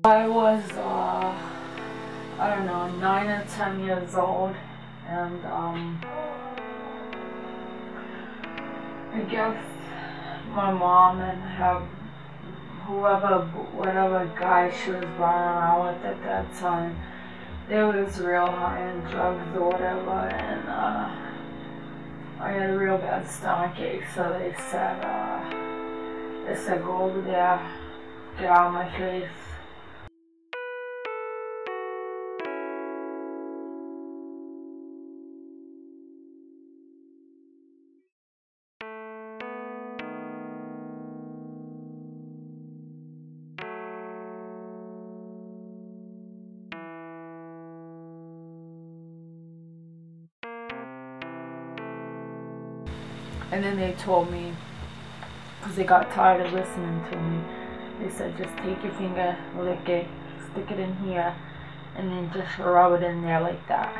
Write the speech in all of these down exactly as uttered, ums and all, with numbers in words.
I was, uh, I don't know, nine or ten years old, and um, I guess my mom and her, whoever, whatever guy she was running around with at that time, they was real high on drugs or whatever, and uh, I had a real bad stomach ache, so they said, uh, they said, go over there, get out of my face. And then they told me, because they got tired of listening to me, they said just take your finger, lick it, stick it in here, and then just rub it in there like that.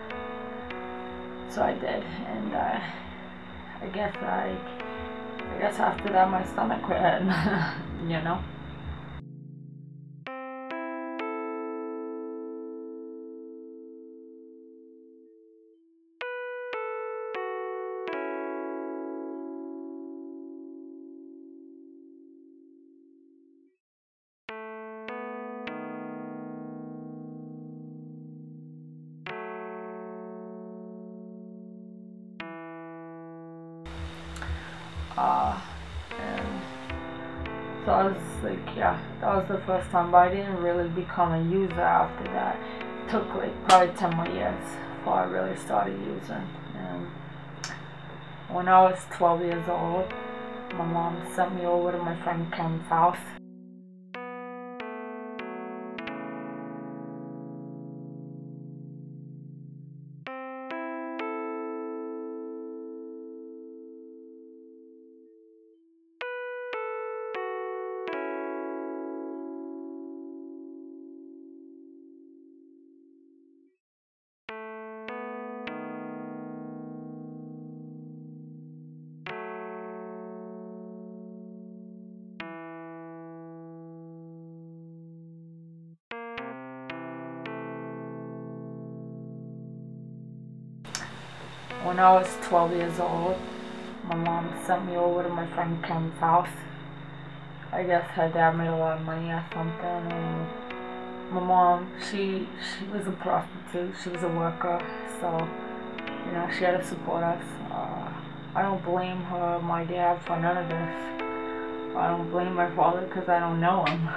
So I did, and uh, I guess I, I guess after that my stomach quit hurting, you know. Uh, and so I was like, yeah, that was the first time, but I didn't really become a user after that. It took like probably ten more years before I really started using. And when I was twelve years old, my mom sent me over to my friend Ken's house. When I was twelve years old, my mom sent me over to my friend Ken's house. I guess her dad made a lot of money or something, and my mom, she she was a prostitute, she was a worker, so, you know, she had to support us. Uh, I don't blame her, my dad, for none of this. I don't blame my father because I don't know him.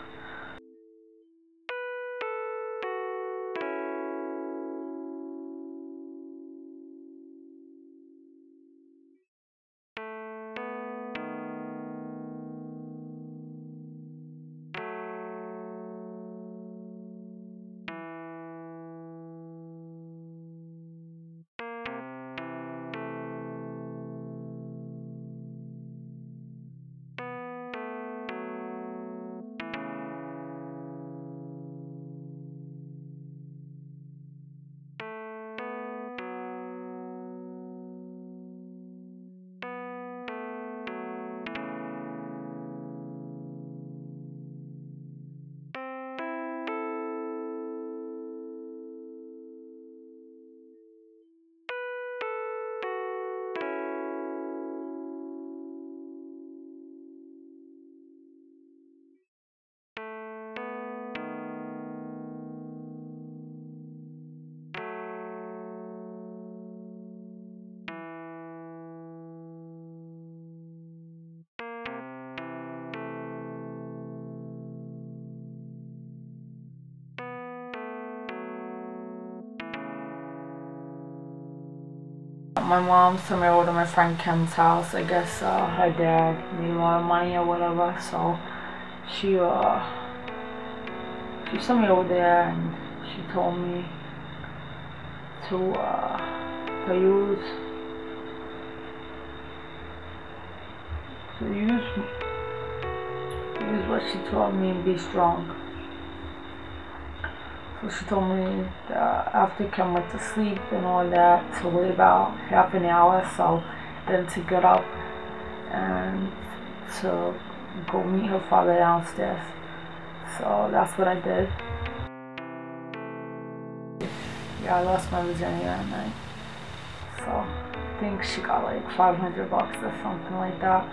My mom sent me over to my friend Ken's house. I guess uh, her dad made a lot of money or whatever, so she uh she sent me over there and she told me to uh to use to use use what she told me and be strong. So she told me that after Ken went to sleep and all that, to wait about half an hour, so then to get up and to go meet her father downstairs. so that's what I did. Yeah, I lost my virginity that night. So I think she got like five hundred bucks or something like that.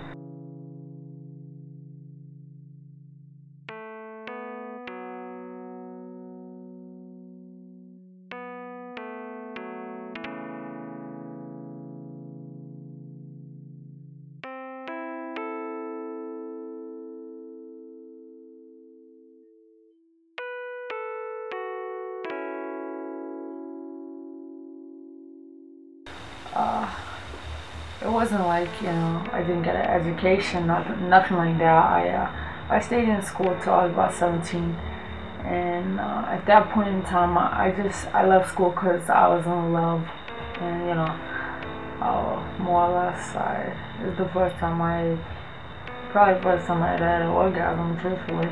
Uh, it wasn't like, you know, I didn't get an education, nothing, nothing like that. I, uh, I stayed in school till I was about seventeen, and uh, at that point in time, I, I just I left school because I was in love, and you know, uh, more or less, I it was the first time I probably the first time I had an orgasm, truthfully.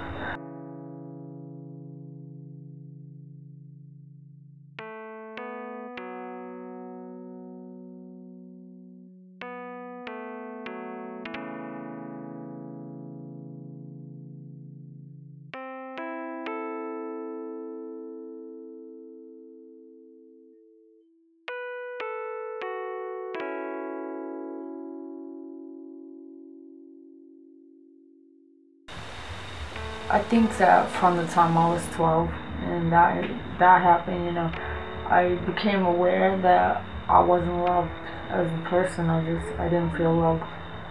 I think that from the time I was twelve and that that happened, you know, I became aware that I wasn't loved as a person. I just I didn't feel loved.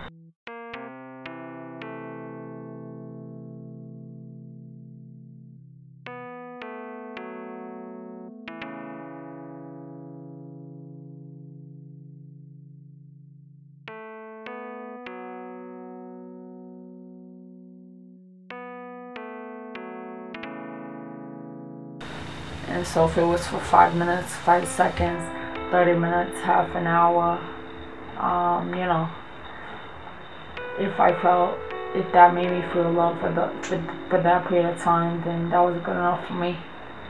And so if it was for five minutes, five seconds, thirty minutes, half an hour, um, you know, if I felt, if that made me feel love for, the, for, for that period of time, then that was good enough for me.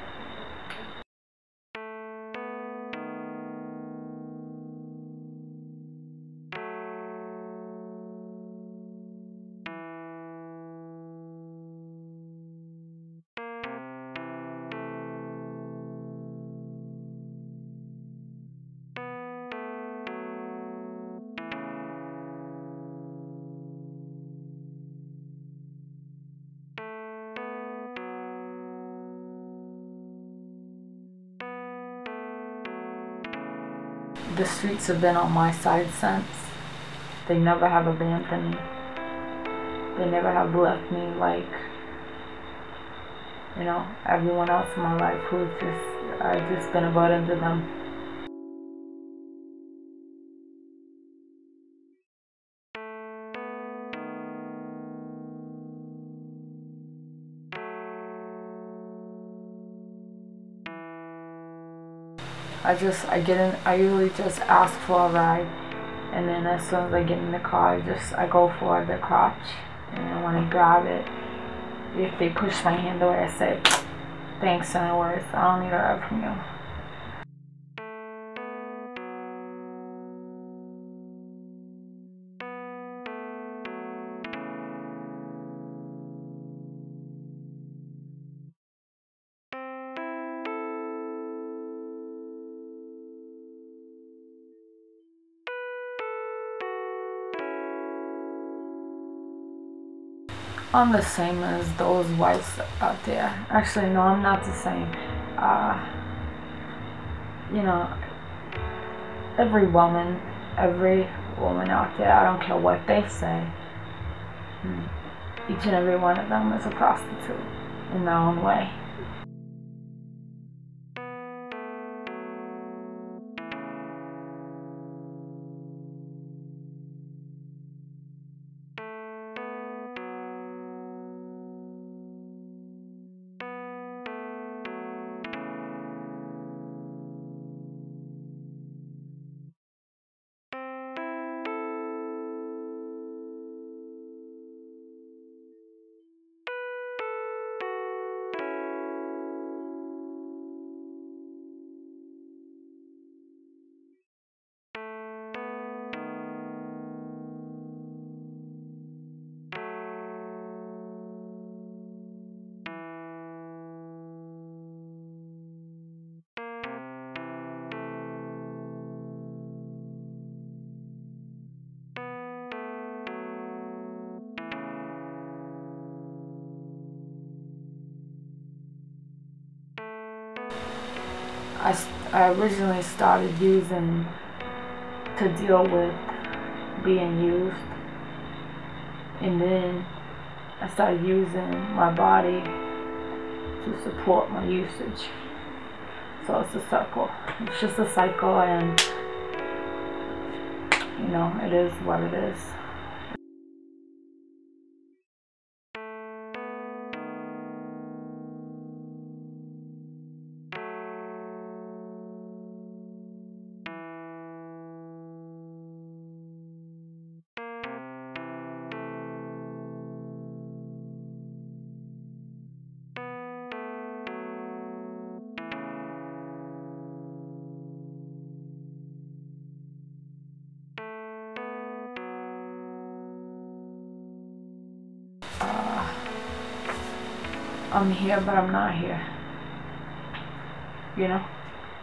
The streets have been on my side since. They never have abandoned me. They never have left me like, you know, everyone else in my life who's just, I've just been a burden to them. I just, I get in, I usually just ask for a ride, and then as soon as I get in the car, I just, I go for the crotch, and when I grab it, if they push my hand away, I say, thanks, anyways, I don't need a ride from you. I'm the same as those whites out there. Actually, no, I'm not the same. Uh, you know, every woman, every woman out there, I don't care what they say, each and every one of them is a prostitute in their own way. I, I originally started using to deal with being used, and then I started using my body to support my usage. So it's a circle. It's just a cycle, and you know, it is what it is. Uh, I'm here, but I'm not here. You know?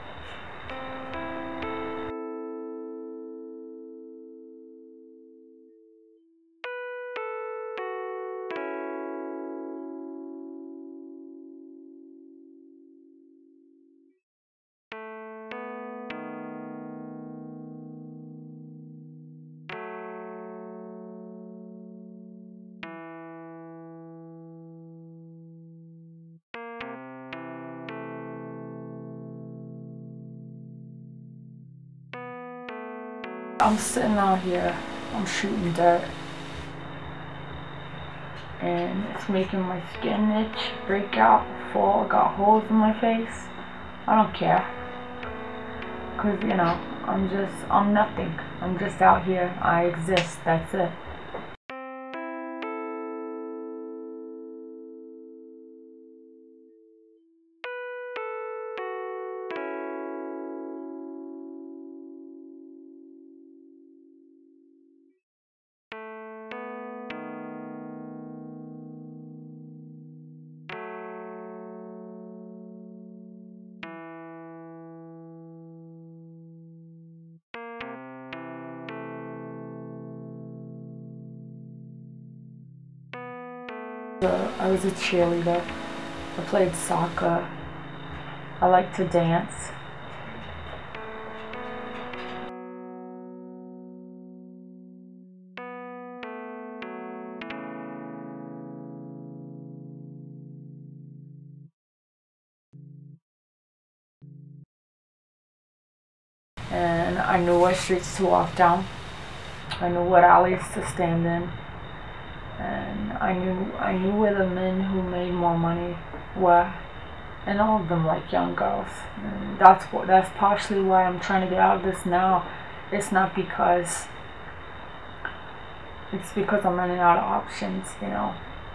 I'm sitting out here, I'm shooting dirt, and it's making my skin itch, break out, fall, got holes in my face. I don't care, cause you know, I'm just, I'm nothing. I'm just out here, I exist, that's it. I was a cheerleader. I played soccer. I like to dance. And I knew what streets to walk down. I knew what alleys to stand in. And I knew I knew where the men who made more money were, and all of them like young girls. And that's what that's partially why I'm trying to get out of this now. It's not because it's because I'm running out of options, you know.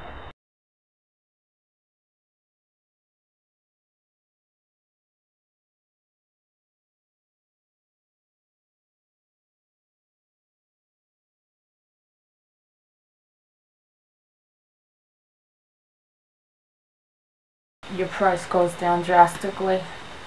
Your price goes down drastically.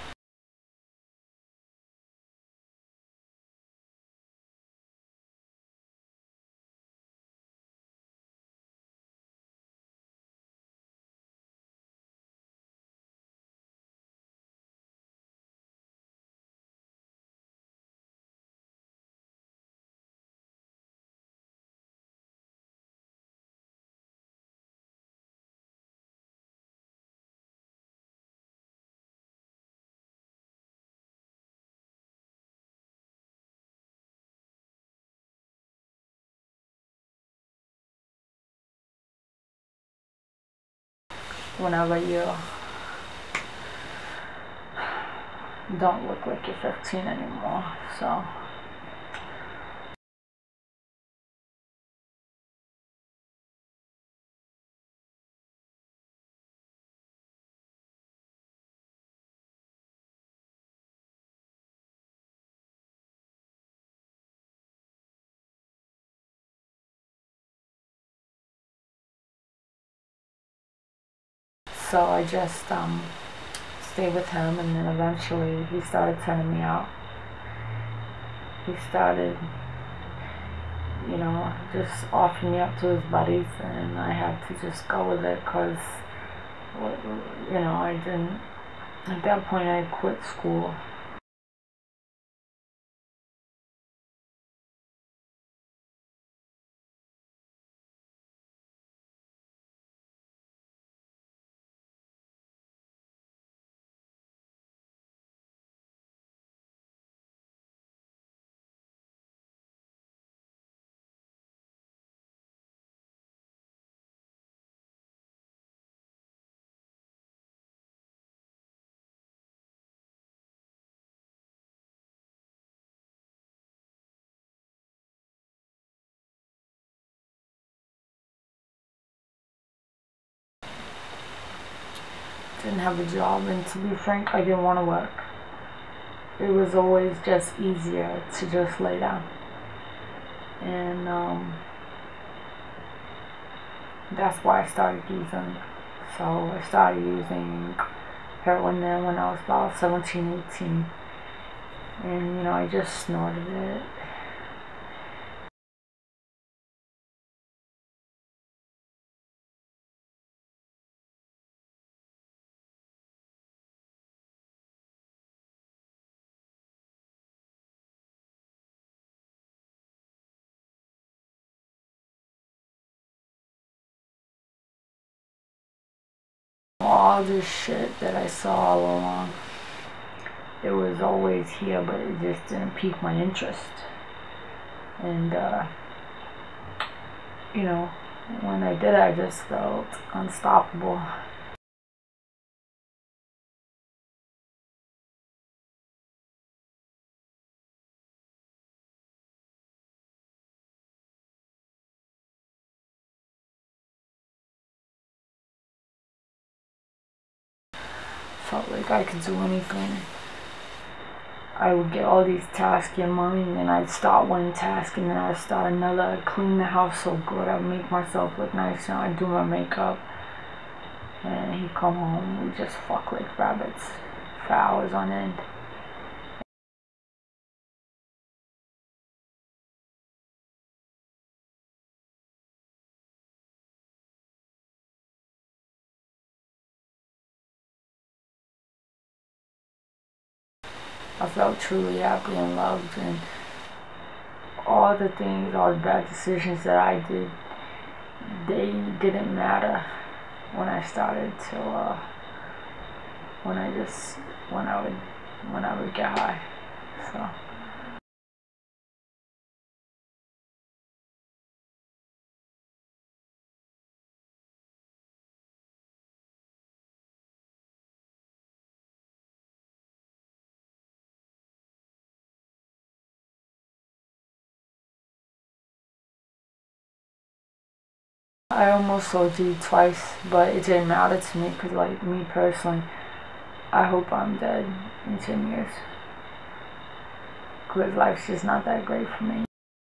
Whenever you don't look like you're fifteen anymore, so so I just um stayed with him, and then eventually he started sending me out. He started, you know, just offering me up to his buddies, and I had to just go with it because, you know, I didn't, At that point, I quit school. Didn't have a job, and to be frank, I didn't want to work. It was always just easier to just lay down. And um, that's why I started using. So I started using heroin then when I was about seventeen, eighteen. And you know, I just snorted it. All this shit that I saw all along, it was always here, but it just didn't pique my interest. And uh, you know, when I did it, I just felt unstoppable. Felt like I could do anything. I would get all these tasks in mind, and I'd start one task and then I'd start another. I'd clean the house so good, I'd make myself look nice, and I'd do my makeup. And he'd come home, we'd just fuck like rabbits for hours on end. I felt truly happy and loved, and all the things, all the bad decisions that I did, they didn't matter when I started to, uh, when I just, when I would, when I would get high, so. I almost O D'd twice, but it didn't matter to me because, like, me personally, I hope I'm dead in ten years. Because life's just not that great for me.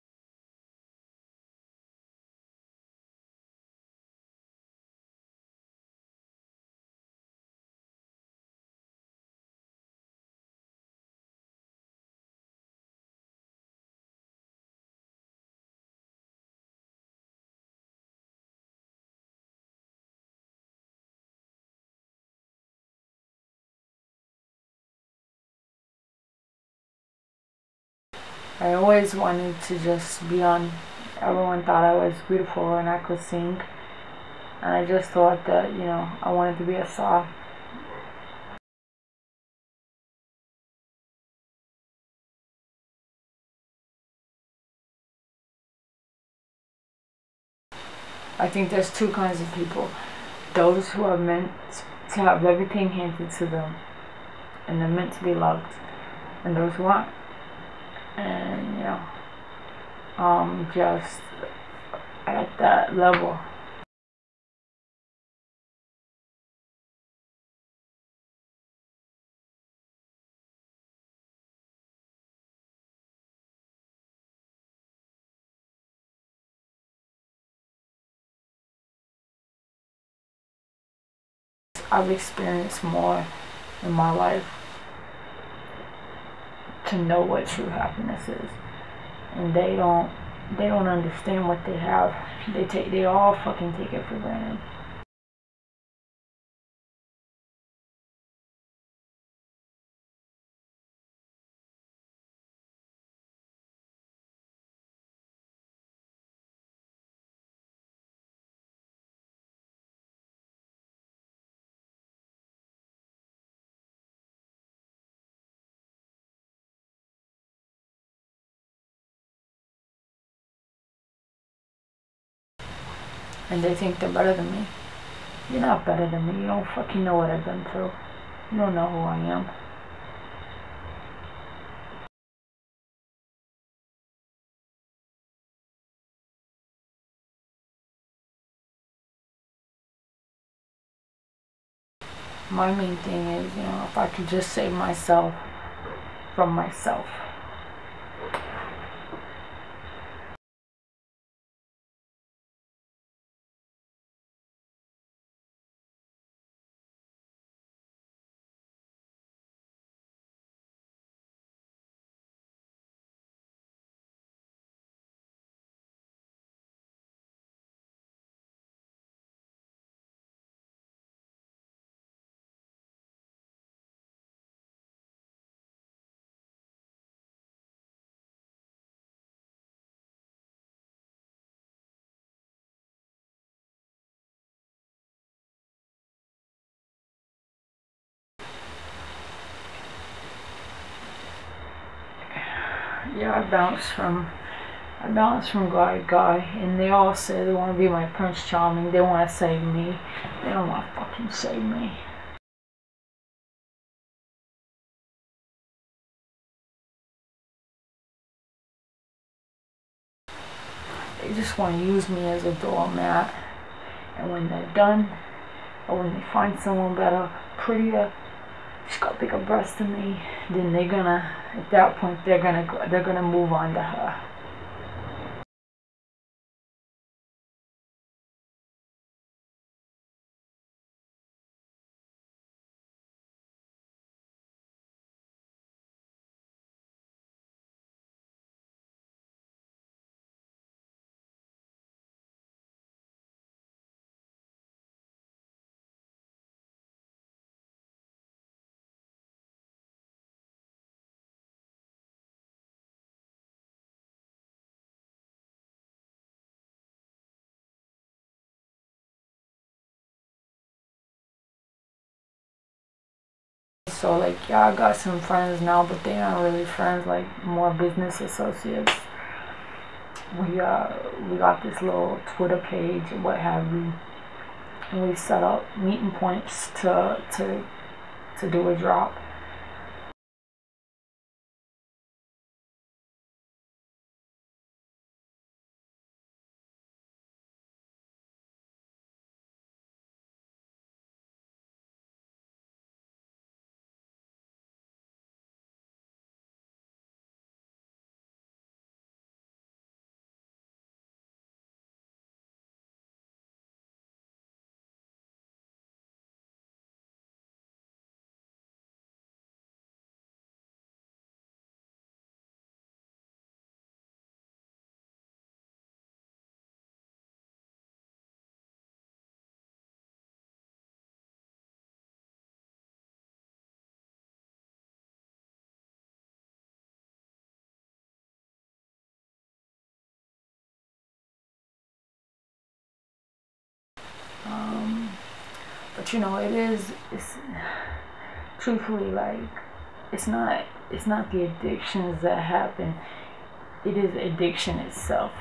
I always wanted to just be on. Everyone thought I was beautiful and I could sing. And I just thought that, you know, I wanted to be a star. I think there's two kinds of people. Those who are meant to have everything handed to them and they're meant to be loved. And those who aren't. And, you know, um, just at that level. I've experienced more in my life to know what true happiness is, and they don't they don't understand what they have. They take they all fucking take it for granted. and they think they're better than me. You're not better than me. You don't fucking know what I've been through. You don't know who I am. My main thing is, you know, if I could just save myself from myself. Yeah, I bounce from I bounce from guy to guy, and they all say they want to be my Prince Charming. They want to save me. They don't want to fucking save me. They just want to use me as a doormat. And when they're done, or when they find someone better, prettier, she's got bigger breasts than me, then they're gonna, at that point, they're gonna go, they're gonna move on to her. So like, yeah, I got some friends now, but they aren't really friends, like more business associates. We uh we got this little Twitter page and what have you, and we set up meeting points to to to do a drop. Um, but you know, it is, it's truthfully, like, it's not, it's not the addictions that happen, it is addiction itself.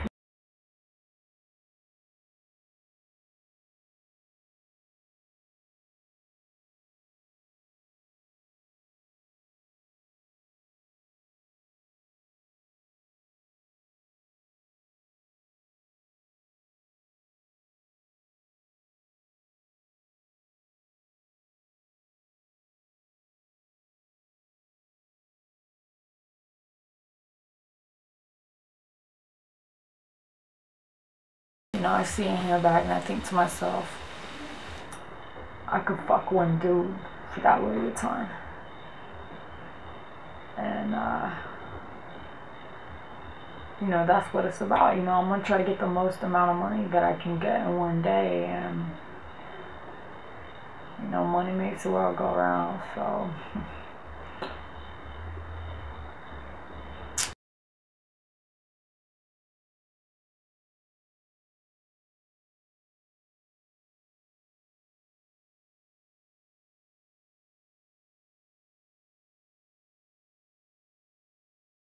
You know, I see a handbag and I think to myself, I could fuck one dude for that little bit of time. And, uh, you know, that's what it's about. You know, I'm gonna try to get the most amount of money that I can get in one day. And, you know, money makes the world go round, so.